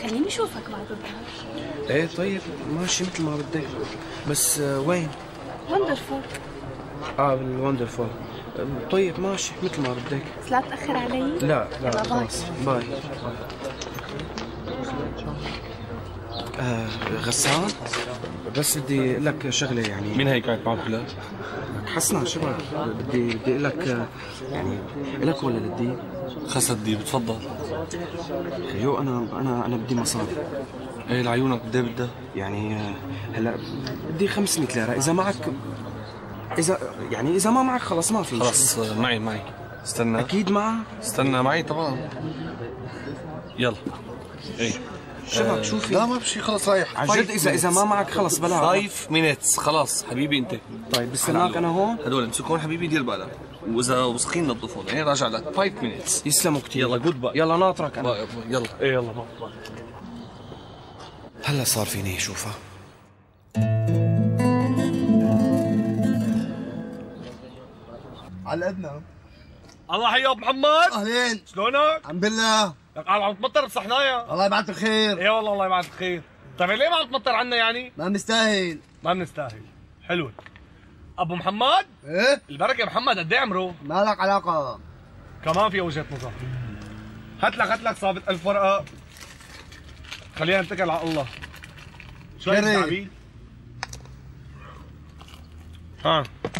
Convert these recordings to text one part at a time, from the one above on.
خليني اشوفك بعد الظهر. ايه طيب ماشي مثل ما بدك. بس وين؟ وندرفول. بالوندرفول. طيب ماشي مثل ما بدك. بس لا تأخر علي. لا خلاص باي. غسان، بس بدي اقول لك شغله يعني. مين هي كانت معك كلها؟ حسنا شبك، بدي اقول لك يعني لك ولا للدي؟ خسد دي بتفضل. خيو انا بدي مصاري. ايه لعيونك قد ايه بدها؟ يعني هلا بدي 500 ليره، اذا معك اذا ما معك خلص ما في. خلص معي. استنى. اكيد معك؟ استنى معي طبعا. يلا. ايه شبك شوفي. لا ما بشي خلص رايح. عن جد اذا ما معك خلص بلا. 5 minutes خلاص حبيبي انت. طيب بستناك انا هون. هدول امسكون حبيبي دير بالك، واذا وسخين نظفون. ايه راجع لك 5 minutes. يسلموا كثير. يلا جود باي. يلا ناطرك انا. باي. يلا. ايه يلا باي. هلا صار فيني اشوفها. على قدنا. الله حي ابو محمد. اهلين. شلونك؟ الحمد لله. لك عم تمطر بصحنايا. الله يبعث الخير. ايه والله الله يبعث الخير. طيب ليه ما عم تمطر عنا يعني؟ ما بنستاهل. ما بنستاهل. حلو. ابو محمد؟ ايه؟ البركه يا محمد قد ايه عمره؟ ما لك علاقة. كمان في وجهة نظر. هات لك صابت 1000 ورقة. خلينا نتكل على الله. شو هي التعبيد؟ ها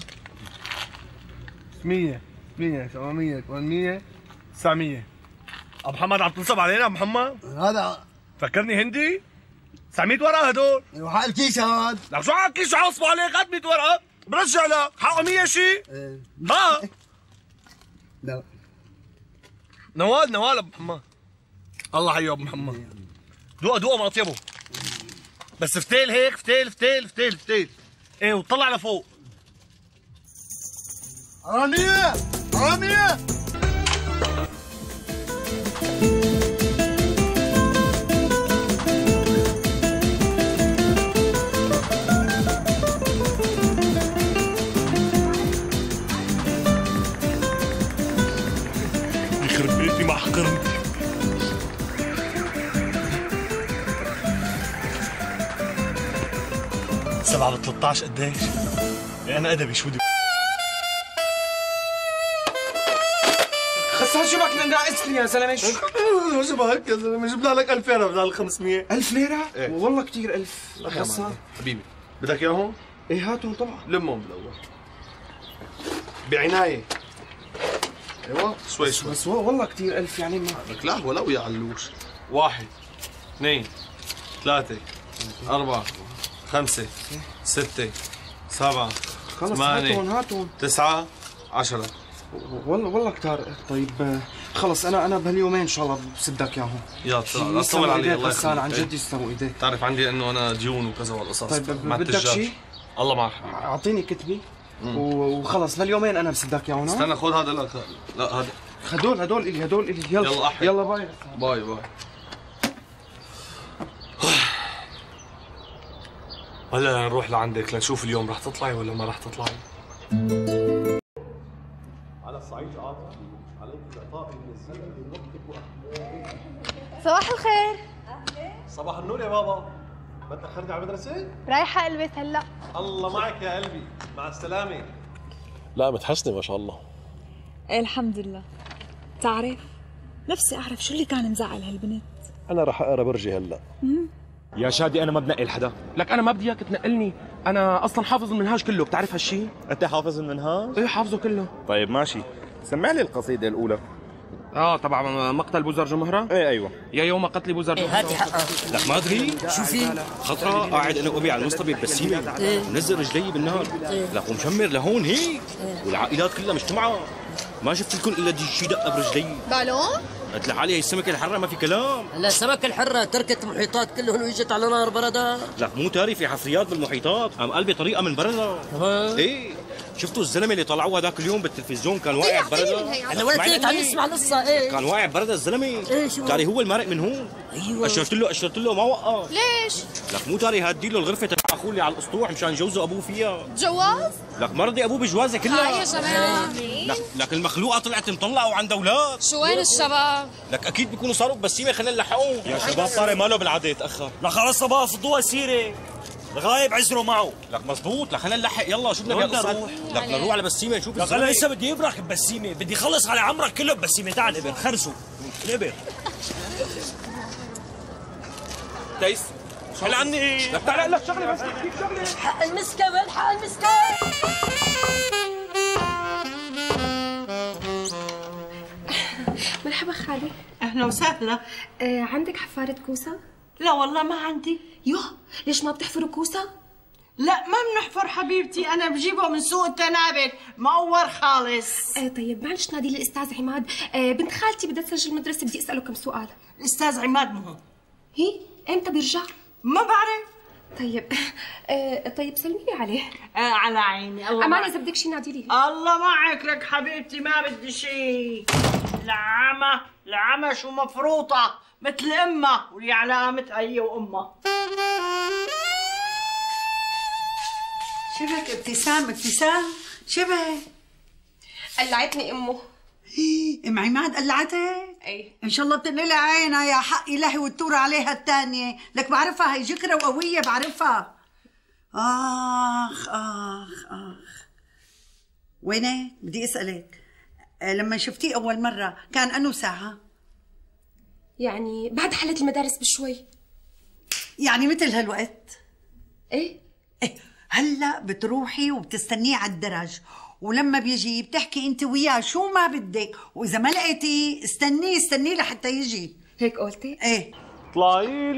100 700 800 900. ابو محمد عم تنصب علينا ابو محمد؟ هذا فكرني هندي؟ 900 ورقة هدول. وحق الكيس هاد. لك شو حق الكيس؟ شو حاصبوا عليك؟ هات 100 ورقة برجع لك، حقه 100 شيء؟ ايه. ها؟ لا نوال ابو محمد. الله حي ابو محمد. دوقه ما اطيبه. بس فتيل هيك، فتيل. ايه وطلع لفوق. حرامية. يخرب بيتي ما حقرني. سبعة ب13 قديش؟ انا ادبي شو بدي. خسان شبك ناقصني يا زلمه. شو شبك يا زلمه؟ جبنا لك 1000 ليره بدل 500. 1000 ليره؟ إيه؟ والله كثير 1000 خسان. حبيبي بدك اياهم؟ ايه هاتهم طبعا. لمهم بالاول بعنايه. ايوه شوي بس والله كثير 1000 يعني ما. لك لا ولو يا علوش. 1 2 3 4 5 6 7 خلص 8 هاتهم 9 10. والله كتار. طيب خلص انا بهاليومين ان شاء الله بسدك اياهم. يلا بسرعه لا تطول علي. الله يخليك. عن يخليك. جد يسلموا ايديك. تعرف عندي انه انا ديون وكذا والقصص. طيب مع بدك التجار. شيء؟ الله معك. اعطيني كتبي وخلص بهاليومين انا بسدك اياهم. استنى خذ هذا. لا هذا هدول الي يلا. يلا أحي. يلا باي. باي. هلا نروح لعندك لنشوف اليوم رح تطلعي ولا ما رح تطلعي. على الصعيد آخر عليك إعطاء المزيد من وقتك صباح الخير. صباح النور يا بابا. ما تأخرتي على المدرسة؟ رايحة البس هلا. الله معك يا قلبي، مع السلامة. لا متحسنة ما شاء الله. ايه الحمد لله. تعرف نفسي اعرف شو اللي كان مزعل هالبنت. أنا رح أقرا برجي هلا. يا شادي انا ما بنقل حدا، لك انا ما بدي اياك تنقلني، انا اصلا حافظ المنهاج كله، بتعرف هالشيء؟ أنت حافظ المنهاج؟ ايه حافظه كله. طيب ماشي، سمع لي القصيدة الأولى. طبعا مقتل بوزر جمهرة؟ إيه أيوه. يا يوم قتل بوزر جمهرة. هاتي حقها. لك ما ادري شو في؟ خطرة قاعد انا وابي على المصطبة ببسيمة، منزل رجلي بالنهار، لك ومشمر لهون هيك، والعائلات كلها مجتمعة، ما شفت لكم الا شي دقة برجلي. بالون؟ قلت لحالي هي السمكة الحرة ما في كلام. هلا السمكة الحرة تركت المحيطات كلهم واجت على نار بردة. لك مو تاري في حفريات بالمحيطات، قام قلبي طريقة من برا. كمان؟ ايه شفتوا الزلمه اللي طلعوه هذاك اليوم بالتلفزيون كان واقع ببردة؟ انا وقت هيك عم نسمع قصه. ايه كان واقع ببردة الزلمه. ايه شو تاري هو المارق من هون. ايوه اشرت له ما وقف. ليش؟ لك مو تاري هادي له الغرفه تبع اخوه اللي على الاسطوح مشان يجوزوا ابوه فيها. جواز؟ لك ما رضي ابوه بجوازه كلها. يا جماعه لك المخلوقه طلعت مطلقه وعندها اولاد. شو وين الشباب؟ لك اكيد بيكونوا صاروا ببسيمه خلينا نلحقوهم. يا شباب طارق ماله بالعاده يتاخر. لا خلص صباح فضوها سيره الغايب عزروا معه. لك مزبوط. لك خلينا نلحق يلا شو بدنا بهالقصه. لك بدنا نروح على بسيمه نشوف. لك انا لسه بدي ابرك ببسيمه، بدي خلص على عمرك كله ببسيمه. تعال ابر خرسوا ابر. تيس شو عني ايه؟ لك تعال لك شغله بس فيك شغله. حق المسكه وين حق المسكه؟ مرحبا خالي. اهلا وسهلا. عندك حفارة كوسة؟ لا والله ما عندي. يوه ليش ما بتحفروا كوسة؟ لا ما بنحفر حبيبتي، انا بجيبه من سوق التنابل مقور خالص. طيب معلش نادي لي الاستاذ عماد، بنت خالتي بدها تسجل مدرسة، بدي اساله كم سؤال. الاستاذ عماد مهم. هي امتى بيرجع؟ ما بعرف. طيب طيب سلمي لي عليه. على عيني. الله امان اذا بدك شي نادي لي. الله معك لك حبيبتي، ما بدي شيء. العمى شو مفروطه مثل امها واللي على قامتها هي وامها. شبك ابتسام شبك؟ قلعتني امه. ام عماد قلعتك؟ ايه ان شاء الله بتنقلي عينها يا حق الهي وتطور عليها الثانيه. لك بعرفها هي جكره وقويه بعرفها. اخ وينك؟ بدي اسالك، لما شفتيه اول مره كان انو ساعه؟ يعني بعد حلت المدارس بشوي. يعني مثل هالوقت؟ ايه هلا بتروحي وبتستنيه على الدرج، ولما بيجي بتحكي انت وياه شو ما بدك، واذا ما لقيتيه استنيه لحتى يجي. هيك قلتي؟ ايه. طلعي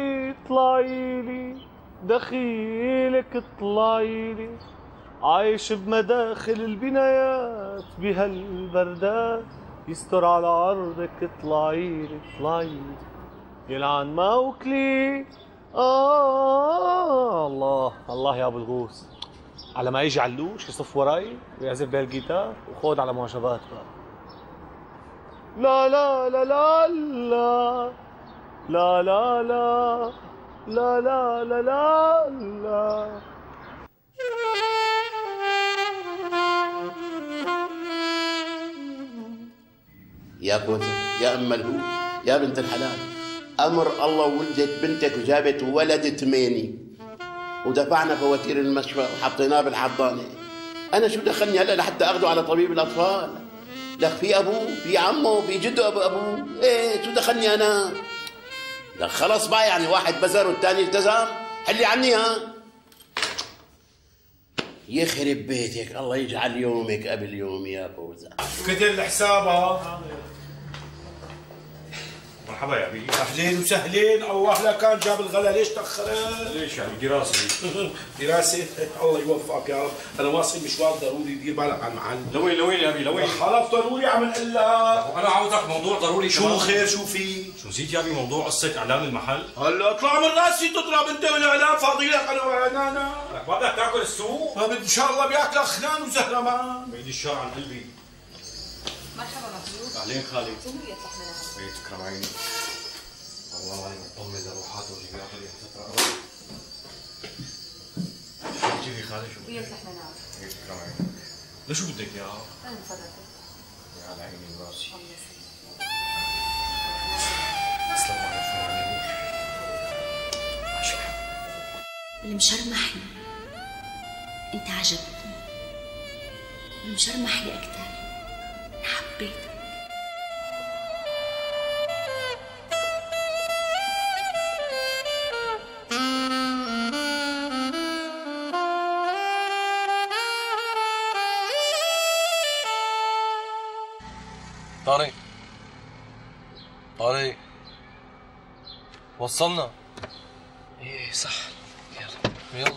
لي دخيلك اطلعي لي، عايش بمداخل البنايات بهالبردات، يستر على عرضك اطلعي لي يلعن موكلي. الله يا ابو الغوص، على ما يجي علوش يصف وراي ويعزف بالجيتار وخود على معجبات بقى. لا لا لا لا لا لا لا لا لا لا لا لا. يا كوثر يا ام الهو يا بنت الحلال، امر الله ولدت بنتك وجابت ولد 8 ودفعنا فواتير المشفى وحطيناه بالحضانه. انا شو دخلني هلا لحتى اخذه على طبيب الاطفال؟ لك في ابوه في عمه في جده ابوه، ايه شو دخلني انا؟ لك خلص بقى، يعني واحد بزر والثاني التزم، حلي عني ها. يخرب بيتك، الله يجعل يومك قبل يومي يا فوزة. كتر الحساب. مرحبا يا ابي. اهلين وسهلين. الله لا كان جاب الغلا، ليش تاخرت؟ ليش يعني دراسه؟ دراسه؟ الله يوفقك يا رب. انا واصل مشوار ضروري، دير بالك على المحل. لوين يا ابي لوين؟ خلص ضروري عم نقول لك. انا عاوزك موضوع ضروري. شو خير شو في؟ شو نسيت يا ابي موضوع قصه اعلان المحل؟ هلا اطلع من راسي تضرب انت والاعلان، فاضي لك انا. لك بدك تاكل السوق؟ ما بدي ان شاء الله بياكلك خنان وزهرمان. بعيد الشر عن قلبي. مرحبا مبروك. اهلين خالي. جمهورية لحمنا. بيت تكرم عيني. والله ماني مطمن لروحات وجيبات اللي فترة شو بتجيبي خالي شو؟ ويا لحمنا. بيت تكرم عيني. لشو بدك يا؟ انا مفرطة. يا على عيني وراسي. تسلم على الفرع. عشان المشرمحني انت عجبتني، المشرمحني اكثر حبيتك. طارق وصلنا. ايه صح. يلا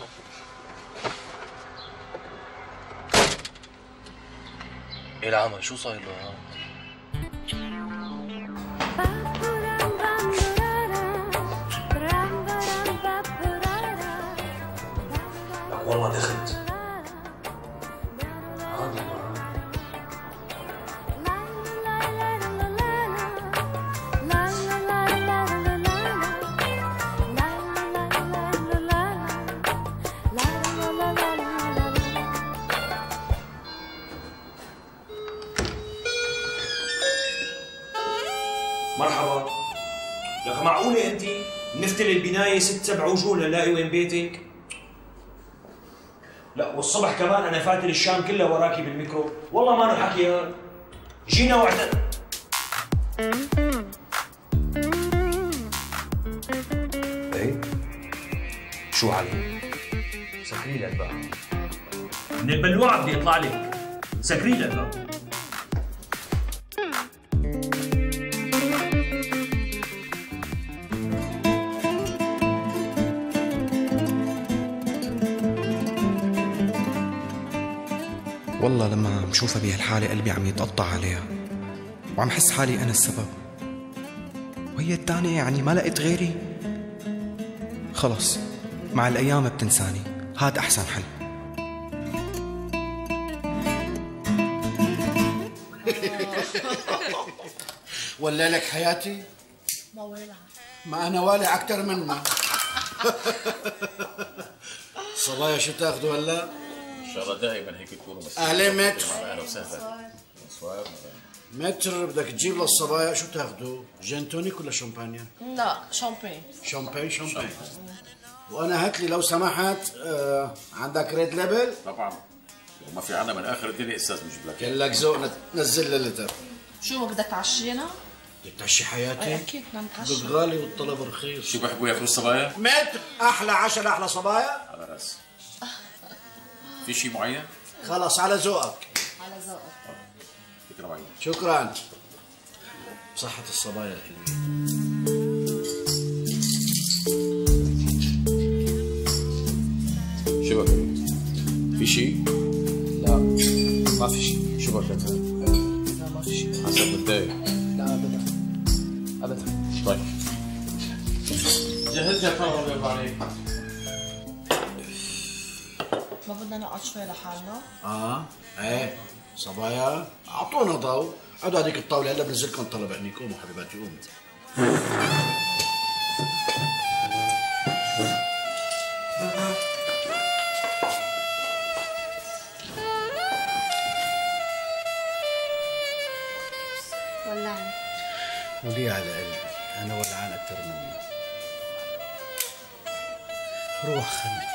ايه العمل شو صاير له؟ والله دخلت معقولة أنت نفتل البناية 6-7 وجوه لنلاقي وين بيتك؟ لا والصبح كمان أنا فاتل الشام كلها وراكي بالميكرو، والله ما نحكي هاد. جينا وعدنا. إيه؟ شو علي؟ سكري لك بقى. من البلوعة بدي يطلع لك. سكري لك بقى. والله لما عم شوفها بهالحالة قلبي عم يتقطع عليها، وعم حس حالي أنا السبب، وهي التانية يعني ما لقيت غيري. خلص مع الأيام بتنساني، هاد أحسن حل. ولا لك حياتي؟ ما ولع. ما أنا والع أكتر منها. صبايا شو تاخذوا هلا؟ ان شاء الله دائما هيك تكونوا مسؤولين. أهلين متر. اهلا وسهلا. بونسوار. متر بدك تجيب للصبايا شو تاخذوا؟ جين تونيك ولا شامبانيا؟ لا شامبين. شامبين. وانا هات لي لو سمحت عندك ريد ليبل؟ طبعا وما في عنا من اخر الدنيا استاذ بنجيب لك. كلك ذوق نزل لي لتر. شو بدك تعشينا؟ بدك تعشي حياتي؟ اي اكيد بدنا نتعشى. بالغالي والطلب رخيص. شو بحبوا ياكلوا الصبايا؟ متر احلى عشاء لاحلى صبايا؟ على راسي. في شيء معين؟ خلص على ذوقك. على ذوقك. فكرة معينة. شكرا. بصحة الصبايا الحلوين. شو بك؟ في شيء؟ لا ما في شيء. شو بك انت؟ لا ما في شيء. حسب متضايق؟ لا ابدا ابدا. طيب جهزت يا طلبة الله عليك. ما بدنا نقعد شوي لحالنا؟ ايه صبايا اعطونا ضوء. قعدوا هذيك الطاولة هلا بنزلكم طلب عني. قوموا حبيباتي قوموا. ولعني. ولي على قلبي انا ولعان اكثر منك. روح خليك